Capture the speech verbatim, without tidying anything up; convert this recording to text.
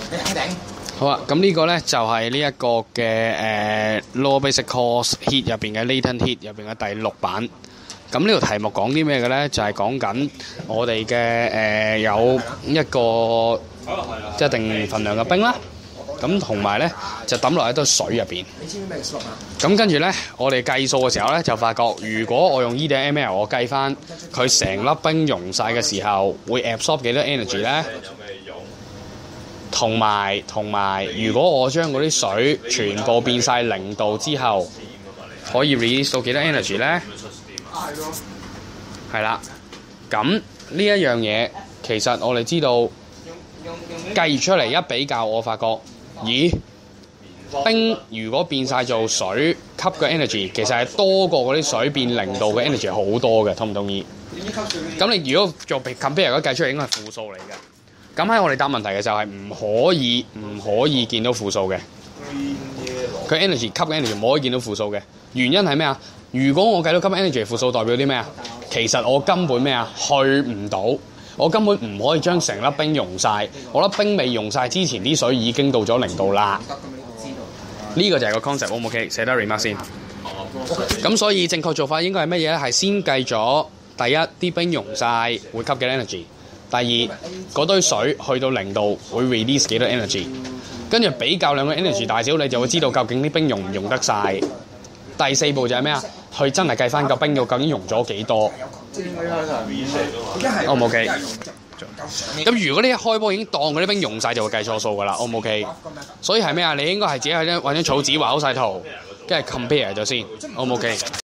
好啊，咁呢個咧就係呢一個嘅誒 Low Basic Course Heat 入邊嘅 Latent Heat 入邊嘅第六版。咁呢條題目講啲咩嘅咧？就係講緊我哋嘅誒有一個一定份量嘅冰啦。咁同埋咧就抌落喺堆水入邊。你知唔知咩 slot 啊？咁跟住咧，我哋計數嘅時候咧，就發覺如果我用 E 點 ml， 我計翻佢成粒冰溶晒嘅時候，會 absorb 幾多 energy 咧？同埋同埋，如果我將嗰啲水全部變晒零度之後，可以 release 到幾多 energy 咧？係啦，咁呢一樣嘢其實我哋知道計出嚟一比較，我發覺。咦，冰如果變晒做水吸嘅 energy， 其實係多過嗰啲水變零度嘅 energy 好多嘅，同唔同意？咁你如果做 compare 如果計出嚟應該係負數嚟嘅。咁喺我哋答問題嘅時候係唔可以唔可以見到負數嘅。佢 energy 吸嘅 energy 唔可以見到負數嘅。原因係咩啊？如果我計到吸 energy 負數，代表啲咩啊？其實我根本咩啊？去唔到。我根本唔可以將成粒冰溶晒，我粒冰未溶晒之前，啲水已經到咗零度啦。呢個就係個 concept， O 唔 OK？寫得 remark 先。咁所以正確做法應該係乜嘢咧？係先計咗第一啲冰溶晒會吸幾多 energy， 第二嗰堆水去到零度會 release 幾多 energy， 跟住比較兩個 energy 大小，你就會知道究竟啲冰溶唔溶得晒。第四步就係咩啊？去真係計翻個冰度究竟溶咗幾多。O 唔 OK？ 咁如果你一開波已經當嗰啲冰溶晒，就會計錯數㗎啦。O 唔 OK？ 所以係咩啊？你應該係自己去揾張草紙畫好晒圖，跟住 compare 咗先。O 唔 OK？